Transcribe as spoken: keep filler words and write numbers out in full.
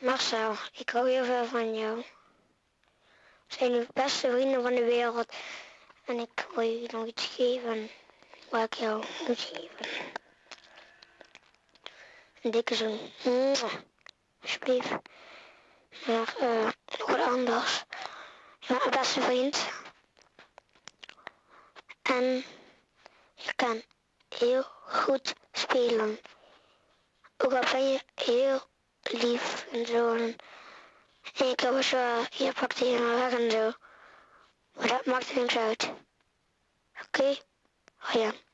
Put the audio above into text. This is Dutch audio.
Marcel, ik hou heel veel van jou. We zijn de beste vrienden van de wereld. En ik wil je nog iets geven wat ik jou moet geven. Een dikke zoen. Alsjeblieft. Maar uh, nog wat anders. Je bent mijn beste vriend. En je kan heel goed spelen. Ook al ben je heel lief en zo. En ik heb zo, je pakt hier maar weg en zo. Maar dat maakt er niks uit. Oké? Okay? Oh ja.